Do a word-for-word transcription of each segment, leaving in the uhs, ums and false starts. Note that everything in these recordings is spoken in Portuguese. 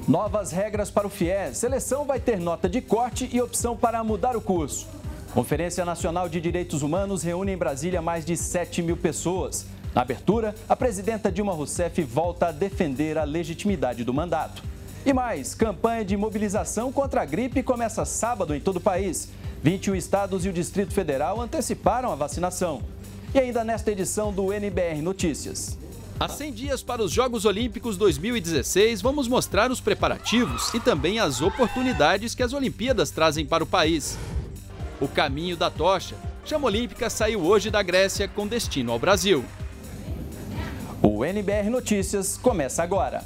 Novas regras para o FIES. Seleção vai ter nota de corte e opção para mudar o curso. Conferência Nacional de Direitos Humanos reúne em Brasília mais de sete mil pessoas. Na abertura, a presidenta Dilma Rousseff volta a defender a legitimidade do mandato. E mais, campanha de mobilização contra a gripe começa sábado em todo o país. vinte e um estados e o Distrito Federal anteciparam a vacinação. E ainda nesta edição do N B R Notícias. Há cem dias para os Jogos Olímpicos dois mil e dezesseis, vamos mostrar os preparativos e também as oportunidades que as Olimpíadas trazem para o país. O caminho da tocha. Chama Olímpica saiu hoje da Grécia com destino ao Brasil. O N B R Notícias começa agora.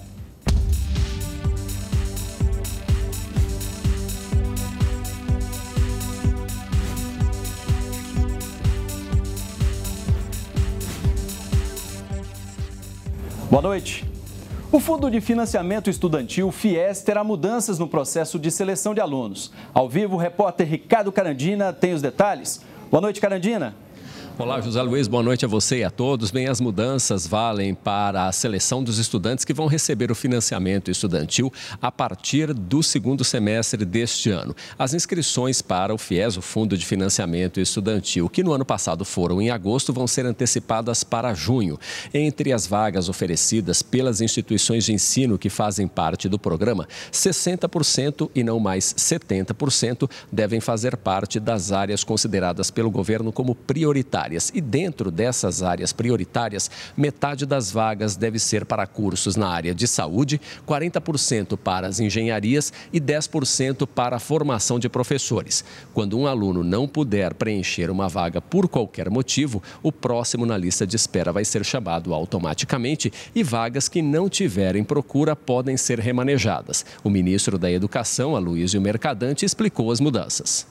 Boa noite. O Fundo de Financiamento Estudantil, FIES, terá mudanças no processo de seleção de alunos. Ao vivo, o repórter Ricardo Carandina tem os detalhes. Boa noite, Carandina. Olá, José Luiz, boa noite a você e a todos. Bem, as mudanças valem para a seleção dos estudantes que vão receber o financiamento estudantil a partir do segundo semestre deste ano. As inscrições para o FIES, o Fundo de Financiamento Estudantil, que no ano passado foram em agosto, vão ser antecipadas para junho. Entre as vagas oferecidas pelas instituições de ensino que fazem parte do programa, sessenta por cento e não mais setenta por cento devem fazer parte das áreas consideradas pelo governo como prioritárias. E dentro dessas áreas prioritárias, metade das vagas deve ser para cursos na área de saúde, quarenta por cento para as engenharias e dez por cento para a formação de professores. Quando um aluno não puder preencher uma vaga por qualquer motivo, o próximo na lista de espera vai ser chamado automaticamente e vagas que não tiverem procura podem ser remanejadas. O ministro da Educação, Aloysio Mercadante, explicou as mudanças.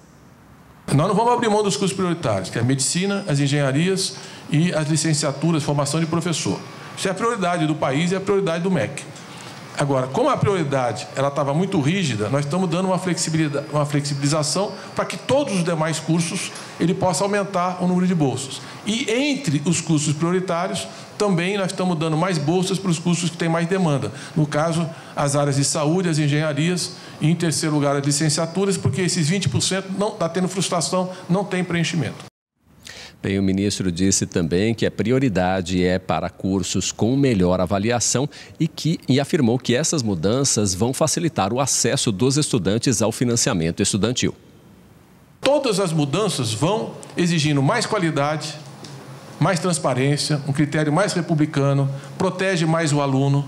Nós não vamos abrir mão dos cursos prioritários, que é a medicina, as engenharias e as licenciaturas, formação de professor. Isso é a prioridade do país e a prioridade do M E C. Agora, como a prioridade ela estava muito rígida, nós estamos dando uma, flexibilidade, uma flexibilização para que todos os demais cursos ele possa aumentar o número de bolsas. E entre os cursos prioritários, também nós estamos dando mais bolsas para os cursos que têm mais demanda. No caso, as áreas de saúde, as engenharias e, em terceiro lugar, as licenciaturas, porque esses vinte por cento não está tendo frustração, não tem preenchimento. Bem, o ministro disse também que a prioridade é para cursos com melhor avaliação e, que, e afirmou que essas mudanças vão facilitar o acesso dos estudantes ao financiamento estudantil. Todas as mudanças vão exigindo mais qualidade, mais transparência, um critério mais republicano, protege mais o aluno.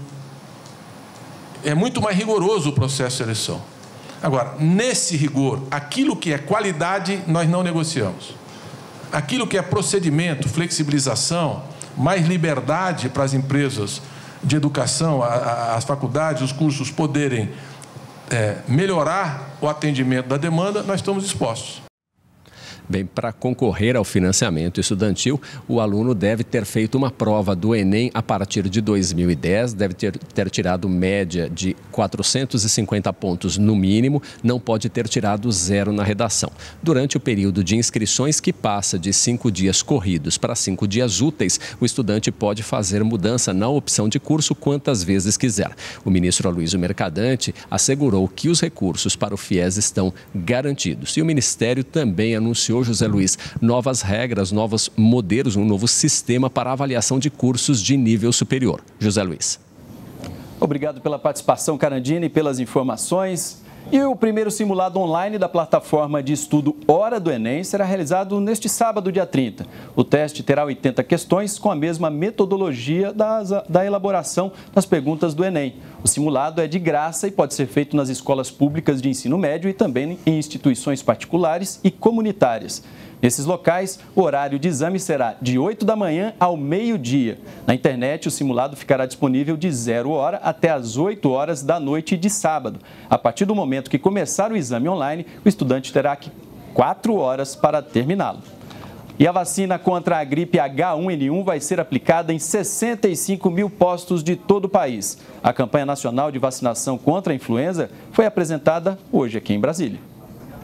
É muito mais rigoroso o processo de seleção. Agora, nesse rigor, aquilo que é qualidade, nós não negociamos. Aquilo que é procedimento, flexibilização, mais liberdade para as empresas de educação, as faculdades, os cursos poderem é, melhorar o atendimento da demanda, nós estamos dispostos. Bem, para concorrer ao financiamento estudantil, o aluno deve ter feito uma prova do Enem a partir de dois mil e dez, deve ter, ter tirado média de quatrocentos e cinquenta pontos no mínimo, não pode ter tirado zero na redação. Durante o período de inscrições, que passa de cinco dias corridos para cinco dias úteis, o estudante pode fazer mudança na opção de curso quantas vezes quiser. O ministro Aloysio Mercadante assegurou que os recursos para o FIES estão garantidos. E o Ministério também anunciou, José Luiz, novas regras, novos modelos, um novo sistema para avaliação de cursos de nível superior. José Luiz. Obrigado pela participação, Carandina, e pelas informações. E o primeiro simulado online da plataforma de estudo Hora do Enem será realizado neste sábado, dia trinta. O teste terá oitenta questões com a mesma metodologia das, da elaboração das perguntas do Enem. O simulado é de graça e pode ser feito nas escolas públicas de ensino médio e também em instituições particulares e comunitárias. Nesses locais, o horário de exame será de oito da manhã ao meio-dia. Na internet, o simulado ficará disponível de zero hora até as oito horas da noite de sábado. A partir do momento que começar o exame online, o estudante terá quatro horas para terminá-lo. E a vacina contra a gripe H um N um vai ser aplicada em sessenta e cinco mil postos de todo o país. A campanha nacional de vacinação contra a influenza foi apresentada hoje aqui em Brasília.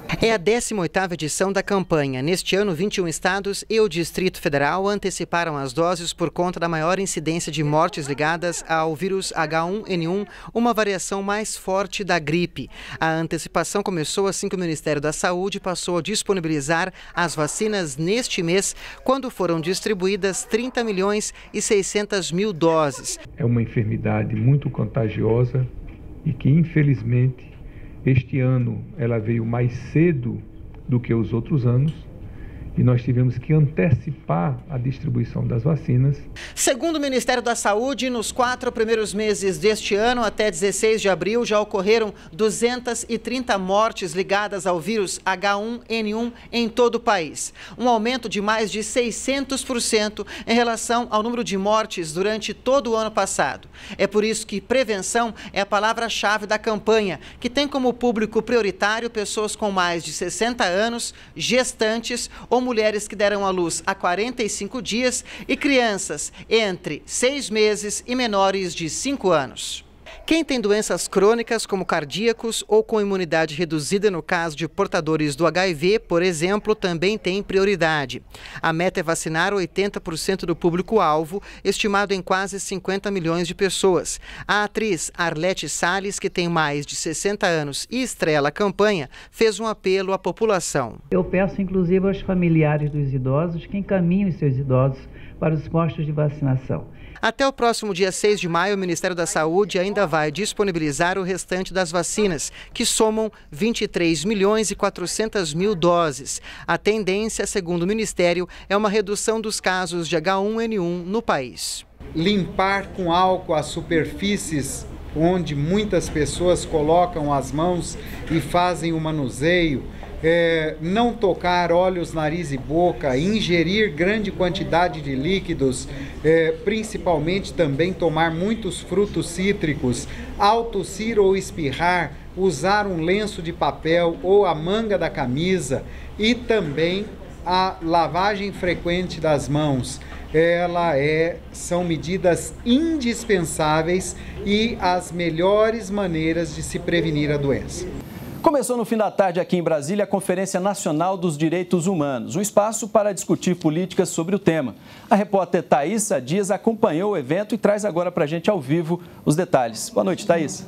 É a décima oitava edição da campanha. Neste ano, vinte e um estados e o Distrito Federal anteciparam as doses por conta da maior incidência de mortes ligadas ao vírus H um N um, uma variação mais forte da gripe. A antecipação começou assim que o Ministério da Saúde passou a disponibilizar as vacinas neste mês, quando foram distribuídas trinta milhões e seiscentas mil doses. É uma enfermidade muito contagiosa e que, infelizmente, este ano ela veio mais cedo do que os outros anos e nós tivemos que antecipar a distribuição das vacinas. Segundo o Ministério da Saúde, nos quatro primeiros meses deste ano, até dezesseis de abril, já ocorreram duzentas e trinta mortes ligadas ao vírus H um N um em todo o país. Um aumento de mais de seiscentos por cento em relação ao número de mortes durante todo o ano passado. É por isso que prevenção é a palavra-chave da campanha, que tem como público prioritário pessoas com mais de sessenta anos, gestantes ou mulheres que deram à luz há quarenta e cinco dias e crianças entre seis meses e menores de cinco anos. Quem tem doenças crônicas como cardíacos ou com imunidade reduzida no caso de portadores do H I V, por exemplo, também tem prioridade. A meta é vacinar oitenta por cento do público-alvo, estimado em quase cinquenta milhões de pessoas. A atriz Arlete Salles, que tem mais de sessenta anos e estrela a campanha, fez um apelo à população. Eu peço inclusive aos familiares dos idosos que encaminhem os seus idosos para os postos de vacinação. Até o próximo dia seis de maio, o Ministério da Saúde ainda vai disponibilizar o restante das vacinas, que somam vinte e três milhões e quatrocentas mil doses. A tendência, segundo o Ministério, é uma redução dos casos de H um N um no país. Limpar com álcool as superfícies onde muitas pessoas colocam as mãos e fazem o manuseio. É, não tocar olhos, nariz e boca, ingerir grande quantidade de líquidos, é, principalmente também tomar muitos frutos cítricos, ao tossir ou espirrar, usar um lenço de papel ou a manga da camisa e também a lavagem frequente das mãos. Ela é, são medidas indispensáveis e as melhores maneiras de se prevenir a doença. Começou no fim da tarde aqui em Brasília a Conferência Nacional dos Direitos Humanos, um espaço para discutir políticas sobre o tema. A repórter Thaísa Dias acompanhou o evento e traz agora para a gente ao vivo os detalhes. Boa noite, Thaísa.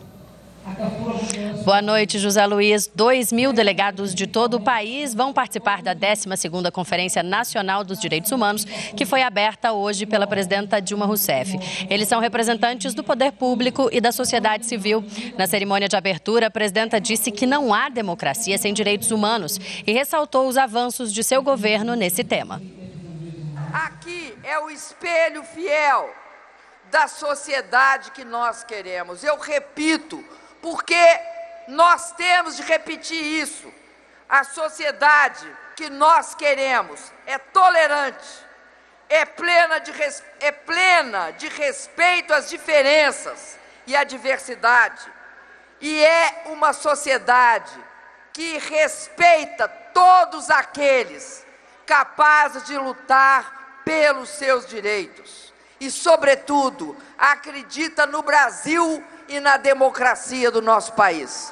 Boa noite, José Luiz. Dois mil delegados de todo o país vão participar da décima segunda Conferência Nacional dos Direitos Humanos, que foi aberta hoje pela presidenta Dilma Rousseff. Eles são representantes do poder público e da sociedade civil. Na cerimônia de abertura, a presidenta disse que não há democracia sem direitos humanos e ressaltou os avanços de seu governo nesse tema. Aqui é o espelho fiel da sociedade que nós queremos. Eu repito, porque nós temos de repetir isso. A sociedade que nós queremos é tolerante, é plena de, res... é plena de respeito às diferenças e à diversidade. E é uma sociedade que respeita todos aqueles capazes de lutar pelos seus direitos. E, sobretudo, acredita no Brasil e na democracia do nosso país.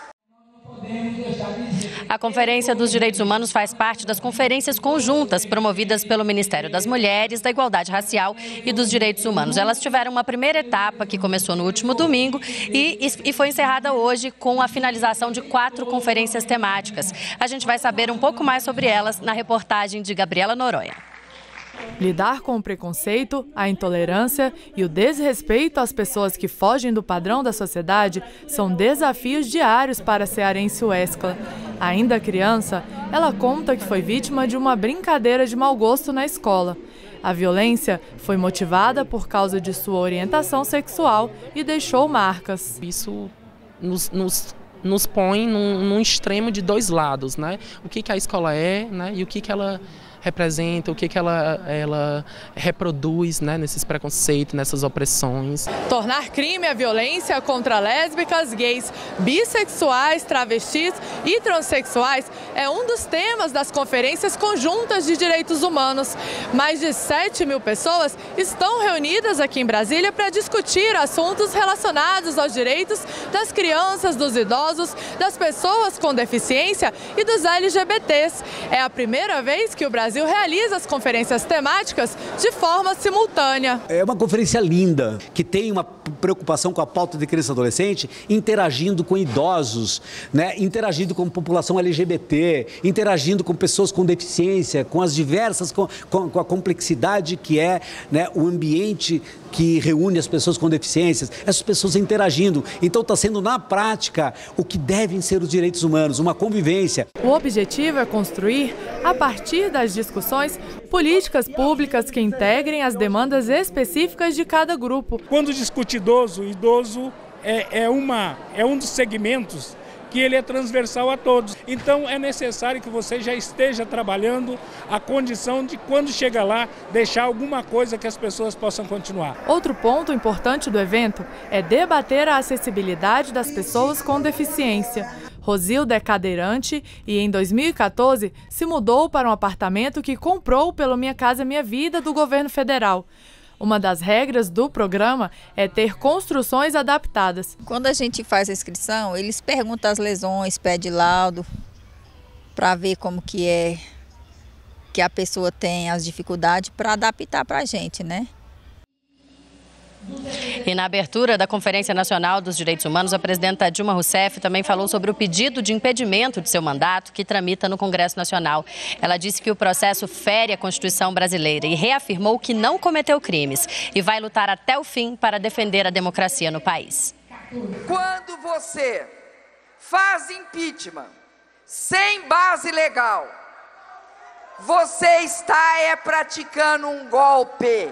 A Conferência dos Direitos Humanos faz parte das conferências conjuntas promovidas pelo Ministério das Mulheres, da Igualdade Racial e dos Direitos Humanos. Elas tiveram uma primeira etapa que começou no último domingo e, e foi encerrada hoje com a finalização de quatro conferências temáticas. A gente vai saber um pouco mais sobre elas na reportagem de Gabriela Noronha. Lidar com o preconceito, a intolerância e o desrespeito às pessoas que fogem do padrão da sociedade são desafios diários para a cearense Wescla. Ainda criança, ela conta que foi vítima de uma brincadeira de mau gosto na escola. A violência foi motivada por causa de sua orientação sexual e deixou marcas. Isso nos, nos, nos põe num, num extremo de dois lados, né? O que, que a escola é, né? E o que, que ela... representa, o que, que ela, ela reproduz, né, nesses preconceitos, nessas opressões. Tornar crime a violência contra lésbicas, gays, bissexuais, travestis e transexuais é um dos temas das conferências conjuntas de direitos humanos. Mais de sete mil pessoas estão reunidas aqui em Brasília para discutir assuntos relacionados aos direitos das crianças, dos idosos, das pessoas com deficiência e dos L G B Ts. É a primeira vez que o Brasil realiza as conferências temáticas de forma simultânea. É uma conferência linda, que tem uma preocupação com a pauta de criança e adolescente, interagindo com idosos, né? Interagindo com a população L G B T, interagindo com pessoas com deficiência, com as diversas, com, com, com a complexidade que é, né, o ambiente que reúne as pessoas com deficiências, essas pessoas interagindo. Então está sendo na prática o que devem ser os direitos humanos, uma convivência. O objetivo é construir, a partir das discussões, políticas públicas que integrem as demandas específicas de cada grupo. Quando discute idoso, idoso é, é, uma, é um dos segmentos que ele é transversal a todos. Então é necessário que você já esteja trabalhando a condição de, quando chega lá, deixar alguma coisa que as pessoas possam continuar. Outro ponto importante do evento é debater a acessibilidade das pessoas com deficiência. Rosilda é cadeirante e, em dois mil e quatorze, se mudou para um apartamento que comprou pelo Minha Casa Minha Vida do governo federal. Uma das regras do programa é ter construções adaptadas. Quando a gente faz a inscrição, eles perguntam as lesões, pedem laudo, para ver como que é que a pessoa tem as dificuldades para adaptar para a gente, né? E na abertura da Conferência Nacional dos Direitos Humanos, a presidenta Dilma Rousseff também falou sobre o pedido de impedimento de seu mandato que tramita no Congresso Nacional. Ela disse que o processo fere a Constituição brasileira e reafirmou que não cometeu crimes e vai lutar até o fim para defender a democracia no país. Quando você faz impeachment sem base legal, você está é, praticando um golpe.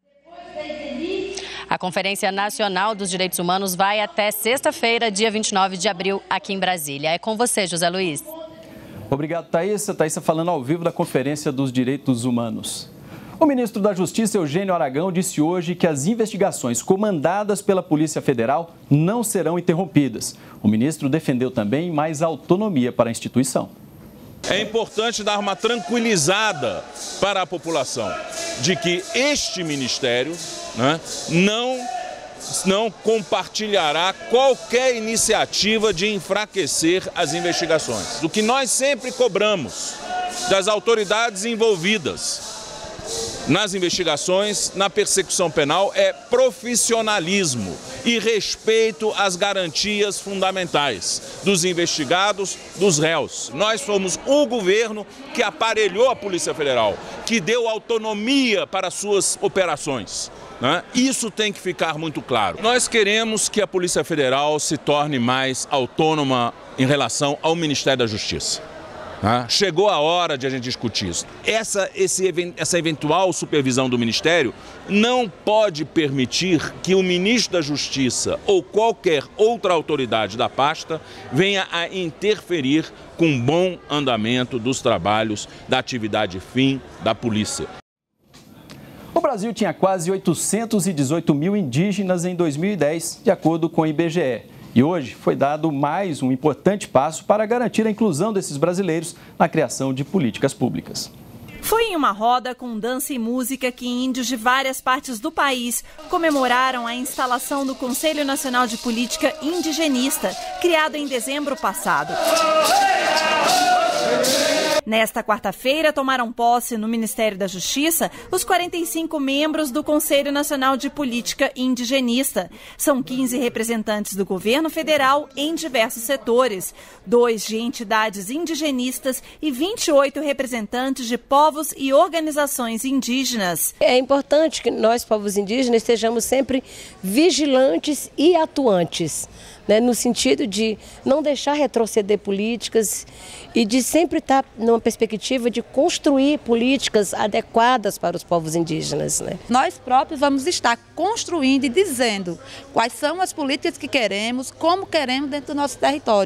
A Conferência Nacional dos Direitos Humanos vai até sexta-feira, dia vinte e nove de abril, aqui em Brasília. É com você, José Luiz. Obrigado, Thaísa. Thaísa falando ao vivo da Conferência dos Direitos Humanos. O ministro da Justiça, Eugênio Aragão, disse hoje que as investigações comandadas pela Polícia Federal não serão interrompidas. O ministro defendeu também mais autonomia para a instituição. É importante dar uma tranquilizada para a população de que este ministério, né, não, não compartilhará qualquer iniciativa de enfraquecer as investigações. O que nós sempre cobramos das autoridades envolvidas nas investigações, na persecução penal, é profissionalismo e respeito às garantias fundamentais dos investigados, dos réus. Nós fomos o governo que aparelhou a Polícia Federal, que deu autonomia para suas operações, né? Isso tem que ficar muito claro. Nós queremos que a Polícia Federal se torne mais autônoma em relação ao Ministério da Justiça. Chegou a hora de a gente discutir isso. Essa, esse, essa eventual supervisão do Ministério não pode permitir que o ministro da Justiça ou qualquer outra autoridade da pasta venha a interferir com o bom andamento dos trabalhos da atividade fim da polícia. O Brasil tinha quase oitocentos e dezoito mil indígenas em dois mil e dez, de acordo com o I B G E. E hoje foi dado mais um importante passo para garantir a inclusão desses brasileiros na criação de políticas públicas. Foi em uma roda com dança e música que índios de várias partes do país comemoraram a instalação do Conselho Nacional de Política Indigenista, criado em dezembro passado. Nesta quarta-feira, tomaram posse no Ministério da Justiça os quarenta e cinco membros do Conselho Nacional de Política Indigenista. São quinze representantes do governo federal em diversos setores, dois de entidades indigenistas e vinte e oito representantes de povos e organizações indígenas. É importante que nós, povos indígenas, estejamos sempre vigilantes e atuantes, né, no sentido de não deixar retroceder políticas e de sempre estar numa perspectiva de construir políticas adequadas para os povos indígenas, né? Nós próprios vamos estar construindo e dizendo quais são as políticas que queremos, como queremos dentro do nosso território.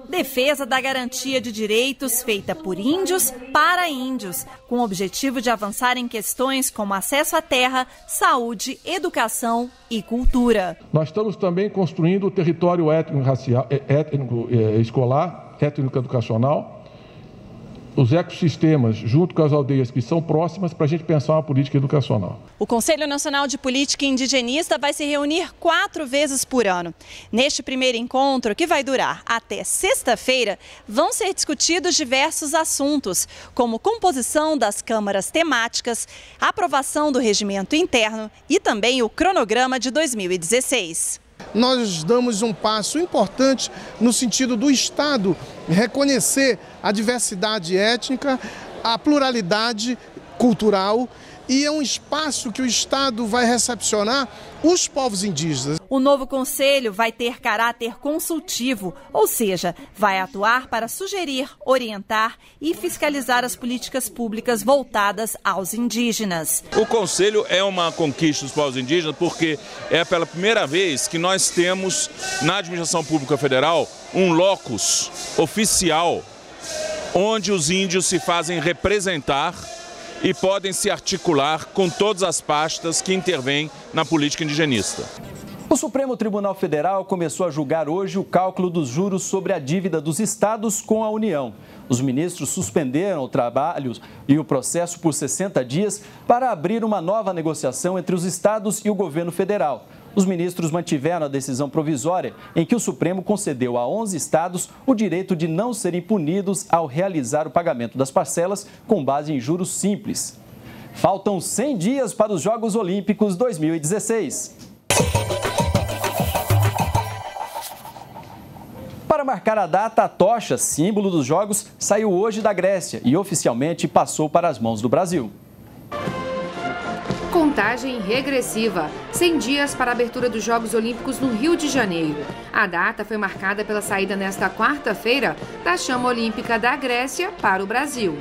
defesa da garantia de direitos feita por índios para índios, com o objetivo de avançar em questões como acesso à terra, saúde, educação e cultura. Nós estamos também construindo o território étnico-racial, étnico, é, escolar, étnico-educacional, os ecossistemas, junto com as aldeias que são próximas, para a gente pensar uma política educacional. O Conselho Nacional de Política Indigenista vai se reunir quatro vezes por ano. Neste primeiro encontro, que vai durar até sexta-feira, vão ser discutidos diversos assuntos, como composição das câmaras temáticas, aprovação do regimento interno e também o cronograma de dois mil e dezesseis. Nós damos um passo importante no sentido do Estado reconhecer a diversidade étnica, a pluralidade cultural, e é um espaço que o Estado vai recepcionar os povos indígenas. O novo conselho vai ter caráter consultivo, ou seja, vai atuar para sugerir, orientar e fiscalizar as políticas públicas voltadas aos indígenas. O conselho é uma conquista dos povos indígenas porque é pela primeira vez que nós temos na administração pública federal um locus oficial onde os índios se fazem representar e podem se articular com todas as pastas que intervêm na política indigenista. O Supremo Tribunal Federal começou a julgar hoje o cálculo dos juros sobre a dívida dos estados com a União. Os ministros suspenderam o trabalho e o processo por sessenta dias para abrir uma nova negociação entre os estados e o governo federal. Os ministros mantiveram a decisão provisória em que o Supremo concedeu a onze estados o direito de não serem punidos ao realizar o pagamento das parcelas com base em juros simples. Faltam cem dias para os Jogos Olímpicos dois mil e dezesseis. Para marcar a data, a tocha, símbolo dos Jogos, saiu hoje da Grécia e oficialmente passou para as mãos do Brasil. Contagem regressiva, cem dias para a abertura dos Jogos Olímpicos no Rio de Janeiro. A data foi marcada pela saída nesta quarta-feira da chama olímpica da Grécia para o Brasil.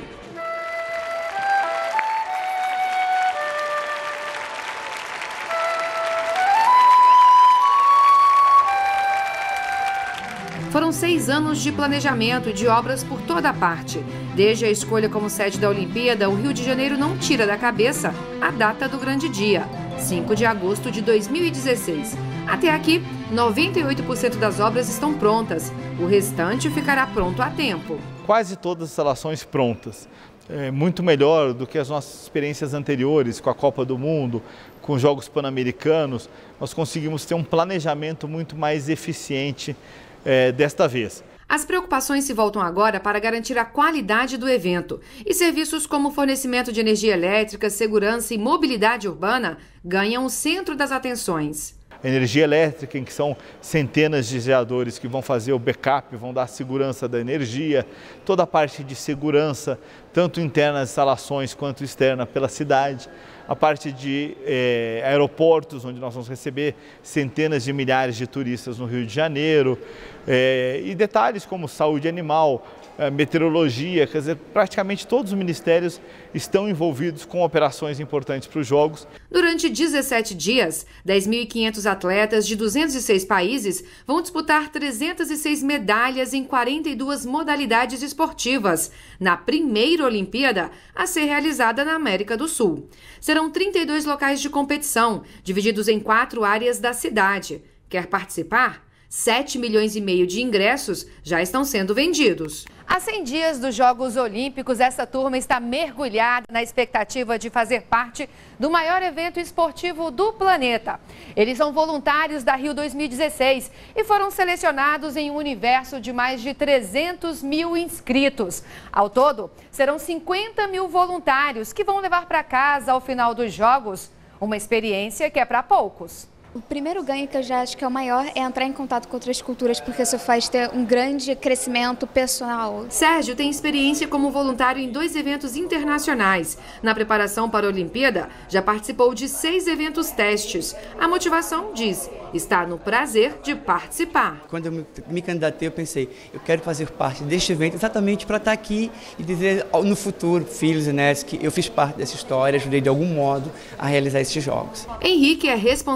Foram seis anos de planejamento e de obras por toda a parte. Desde a escolha como sede da Olimpíada, o Rio de Janeiro não tira da cabeça a data do grande dia, cinco de agosto de dois mil e dezesseis. Até aqui, noventa e oito por cento das obras estão prontas. O restante ficará pronto a tempo. Quase todas as instalações prontas. É muito melhor do que as nossas experiências anteriores com a Copa do Mundo, com os Jogos Pan-Americanos. Nós conseguimos ter um planejamento muito mais eficiente É, desta vez. As preocupações se voltam agora para garantir a qualidade do evento. E serviços como fornecimento de energia elétrica, segurança e mobilidade urbana ganham o centro das atenções. A energia elétrica, em que são centenas de geradores que vão fazer o backup, vão dar segurança da energia, toda a parte de segurança, tanto interna das instalações quanto externa pela cidade. A parte de eh, aeroportos, onde nós vamos receber centenas de milhares de turistas no Rio de Janeiro, eh, e detalhes como saúde animal, eh, meteorologia, quer dizer, praticamente todos os ministérios estão envolvidos com operações importantes para os Jogos. Durante dezessete dias, dez mil e quinhentos atletas de duzentos e seis países vão disputar trezentas e seis medalhas em quarenta e duas modalidades esportivas, na primeira Olimpíada a ser realizada na América do Sul. Serão trinta e dois locais de competição, divididos em quatro áreas da cidade. Quer participar? sete milhões e meio de ingressos já estão sendo vendidos. Há cem dias dos Jogos Olímpicos, essa turma está mergulhada na expectativa de fazer parte do maior evento esportivo do planeta. Eles são voluntários da Rio dois mil e dezesseis e foram selecionados em um universo de mais de trezentos mil inscritos. Ao todo, serão cinquenta mil voluntários que vão levar para casa, ao final dos Jogos, uma experiência que é para poucos. O primeiro ganho, que eu já acho que é o maior, é entrar em contato com outras culturas, porque isso faz ter um grande crescimento pessoal. Sérgio tem experiência como voluntário em dois eventos internacionais. Na preparação para a Olimpíada, já participou de seis eventos testes. A motivação, diz, está no prazer de participar. Quando eu me, me candidatei, eu pensei, eu quero fazer parte deste evento exatamente para estar aqui e dizer no futuro, filhos e netos, que eu fiz parte dessa história, ajudei de algum modo a realizar esses jogos. Henrique é responsável pelo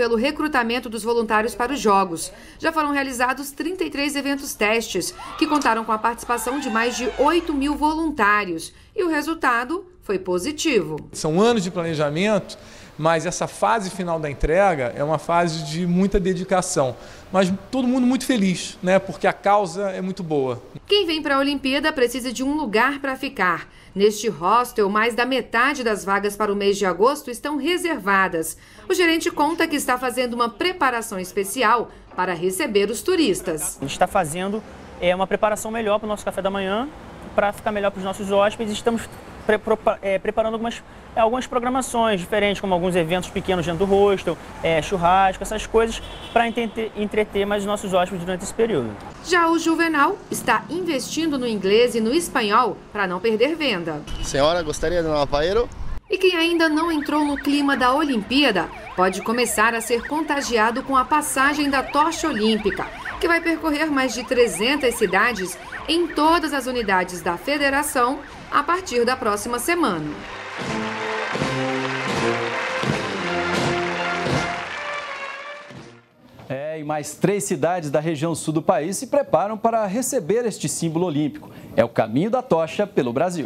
pelo recrutamento dos voluntários para os Jogos. Já foram realizados trinta e três eventos testes, que contaram com a participação de mais de oito mil voluntários. E o resultado foi positivo. São anos de planejamento, mas essa fase final da entrega é uma fase de muita dedicação. Mas todo mundo muito feliz, né? Porque a causa é muito boa. Quem vem para a Olimpíada precisa de um lugar para ficar. Neste hostel, mais da metade das vagas para o mês de agosto estão reservadas. O gerente conta que está fazendo uma preparação especial para receber os turistas. A gente está fazendo é, uma preparação melhor para o nosso café da manhã, para ficar melhor para os nossos hóspedes. Estamos pre é, preparando algumas, é, algumas programações diferentes, como alguns eventos pequenos dentro do hostel, é, churrasco, essas coisas, para entreter mais os nossos hóspedes durante esse período. Já o Juvenal está investindo no inglês e no espanhol para não perder venda. Senhora, gostaria de um paeiro? E quem ainda não entrou no clima da Olimpíada pode começar a ser contagiado com a passagem da Tocha Olímpica, que vai percorrer mais de trezentas cidades em todas as unidades da federação a partir da próxima semana. É, e mais três cidades da região sul do país se preparam para receber este símbolo olímpico. É o caminho da tocha pelo Brasil.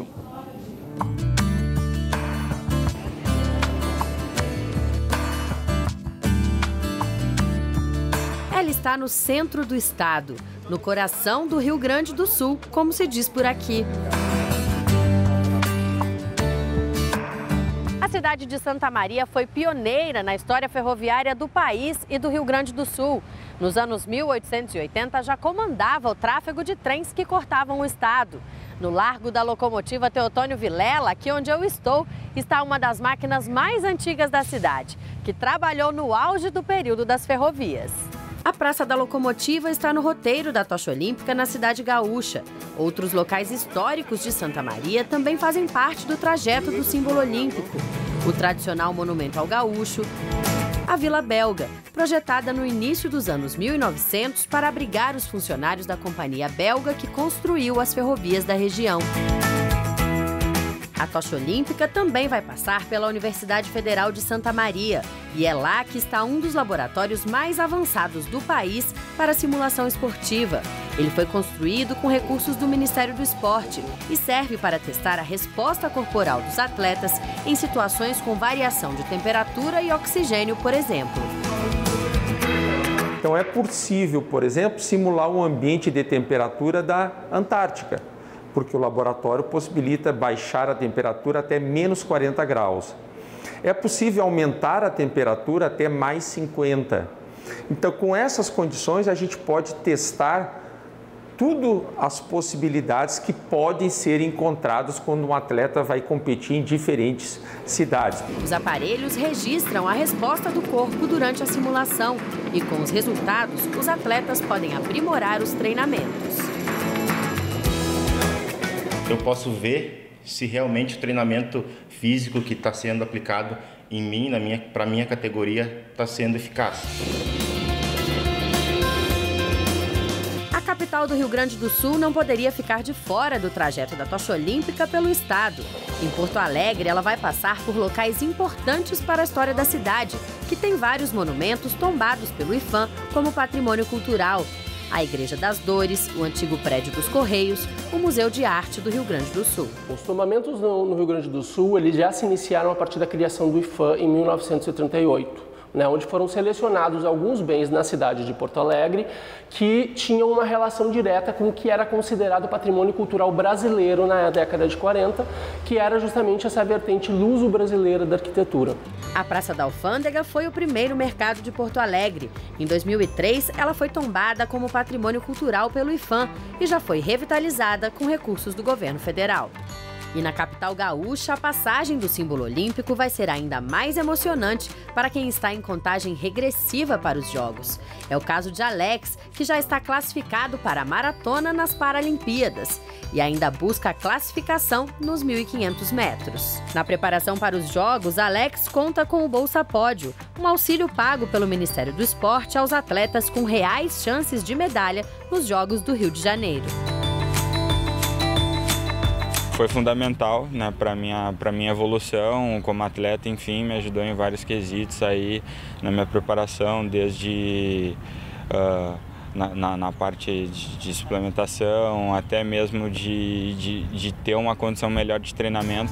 Ela está no centro do estado, no coração do Rio Grande do Sul, como se diz por aqui. A cidade de Santa Maria foi pioneira na história ferroviária do país e do Rio Grande do Sul. Nos anos mil oitocentos e oitenta, já comandava o tráfego de trens que cortavam o estado. No Largo da Locomotiva Teotônio Vilela, aqui onde eu estou, está uma das máquinas mais antigas da cidade, que trabalhou no auge do período das ferrovias. A Praça da Locomotiva está no roteiro da Tocha Olímpica na cidade gaúcha. Outros locais históricos de Santa Maria também fazem parte do trajeto do símbolo olímpico. O tradicional Monumento ao Gaúcho, a Vila Belga, projetada no início dos anos mil e novecentos para abrigar os funcionários da companhia belga que construiu as ferrovias da região. A Tocha Olímpica também vai passar pela Universidade Federal de Santa Maria e é lá que está um dos laboratórios mais avançados do país para simulação esportiva. Ele foi construído com recursos do Ministério do Esporte e serve para testar a resposta corporal dos atletas em situações com variação de temperatura e oxigênio, por exemplo. Então é possível, por exemplo, simular um ambiente de temperatura da Antártica, porque o laboratório possibilita baixar a temperatura até menos quarenta graus. É possível aumentar a temperatura até mais cinquenta. Então, com essas condições, a gente pode testar tudo as possibilidades que podem ser encontradas quando um atleta vai competir em diferentes cidades. Os aparelhos registram a resposta do corpo durante a simulação e, com os resultados, os atletas podem aprimorar os treinamentos. Eu posso ver se realmente o treinamento físico que está sendo aplicado em mim, na minha, para a minha categoria, está sendo eficaz. A capital do Rio Grande do Sul não poderia ficar de fora do trajeto da Tocha Olímpica pelo estado. Em Porto Alegre, ela vai passar por locais importantes para a história da cidade, que tem vários monumentos tombados pelo I F A M como patrimônio cultural. A Igreja das Dores, o antigo prédio dos Correios, o Museu de Arte do Rio Grande do Sul. Os tombamentos no, no Rio Grande do Sul eles já se iniciaram a partir da criação do I F A M em mil novecentos e trinta e oito. Né, onde foram selecionados alguns bens na cidade de Porto Alegre que tinham uma relação direta com o que era considerado patrimônio cultural brasileiro na década de quarenta, que era justamente essa vertente luso-brasileira da arquitetura. A Praça da Alfândega foi o primeiro mercado de Porto Alegre. Em dois mil e três, ela foi tombada como patrimônio cultural pelo I F A M e já foi revitalizada com recursos do governo federal. E na capital gaúcha, a passagem do símbolo olímpico vai ser ainda mais emocionante para quem está em contagem regressiva para os Jogos. É o caso de Alex, que já está classificado para a maratona nas Paralimpíadas e ainda busca a classificação nos mil e quinhentos metros. Na preparação para os Jogos, Alex conta com o Bolsa Pódio, um auxílio pago pelo Ministério do Esporte aos atletas com reais chances de medalha nos Jogos do Rio de Janeiro. foi fundamental, né, para minha para minha evolução como atleta, enfim, me ajudou em vários quesitos aí na minha preparação, desde uh, na, na, na parte de, de suplementação, até mesmo de, de, de ter uma condição melhor de treinamento.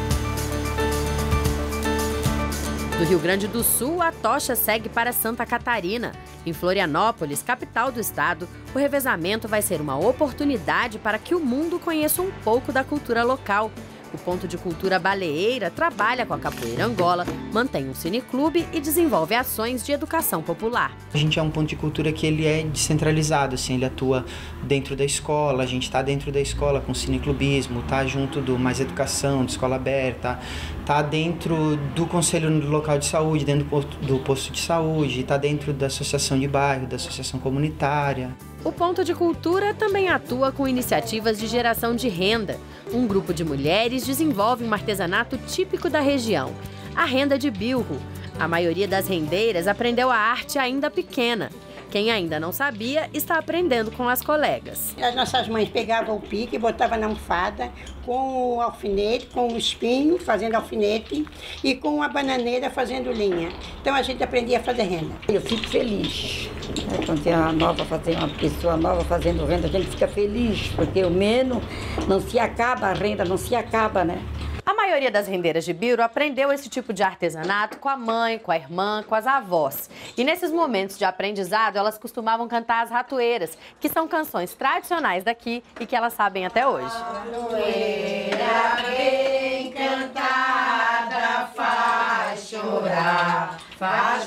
Do Rio Grande do Sul, a tocha segue para Santa Catarina. Em Florianópolis, capital do estado, o revezamento vai ser uma oportunidade para que o mundo conheça um pouco da cultura local. O Ponto de Cultura Baleeira trabalha com a capoeira Angola, mantém um cineclube e desenvolve ações de educação popular. A gente é um ponto de cultura que ele é descentralizado, assim, ele atua dentro da escola, a gente está dentro da escola com cineclubismo, está junto do Mais Educação, de escola aberta, está dentro do Conselho Local de Saúde, dentro do posto, do posto de saúde, está dentro da associação de bairro, da associação comunitária. O Ponto de Cultura também atua com iniciativas de geração de renda. Um grupo de mulheres desenvolve um artesanato típico da região, a renda de bilro. A maioria das rendeiras aprendeu a arte ainda pequena. Quem ainda não sabia está aprendendo com as colegas. As nossas mães pegavam o pique e botavam na almofada com o alfinete, com o espinho fazendo alfinete e com a bananeira fazendo linha. Então a gente aprendia a fazer renda. Eu fico feliz. Quando tem uma nova, fazer uma pessoa nova fazendo renda, a gente fica feliz, porque o menos não se acaba, a renda não se acaba, né? A maioria das rendeiras de Biro aprendeu esse tipo de artesanato com a mãe, com a irmã, com as avós. E nesses momentos de aprendizado, elas costumavam cantar as ratoeiras, que são canções tradicionais daqui e que elas sabem até hoje. Ratoeira bem cantada faz chorar, faz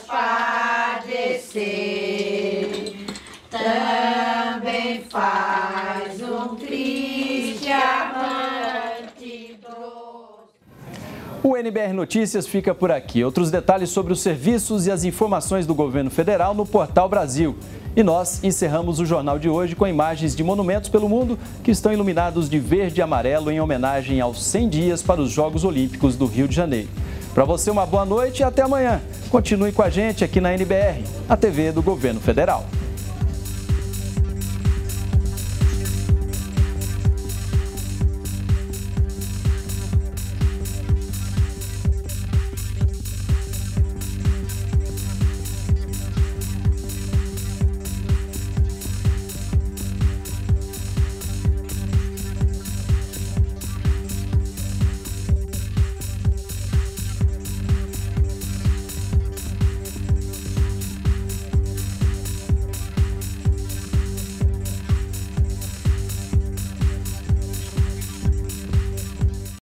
padecer, também faz um triste amante doce. O N B R Notícias fica por aqui. Outros detalhes sobre os serviços e as informações do governo federal no Portal Brasil. E nós encerramos o jornal de hoje com imagens de monumentos pelo mundo que estão iluminados de verde e amarelo em homenagem aos cem dias para os Jogos Olímpicos do Rio de Janeiro. Para você, uma boa noite e até amanhã. Continue com a gente aqui na N B R, a T V do Governo Federal.